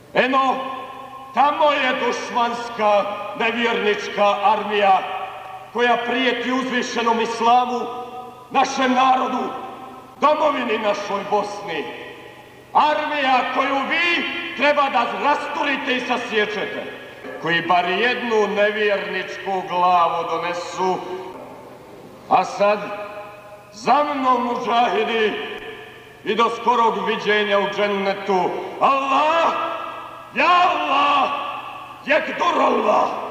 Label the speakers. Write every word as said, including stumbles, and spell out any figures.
Speaker 1: Eno, tamo je dušmanska, nevjernička armija koja prijeti uzvišenom islamu, našem narodu, domovini našoj Bosni. Armija koju vi treba da rasturite i sasječete, koji bar jednu nevjerničku glavu donesu. A sad, za mnom, mudžahidi, i do skorog viđenja u džennetu. Allah, ja Allah, jekdur Allah.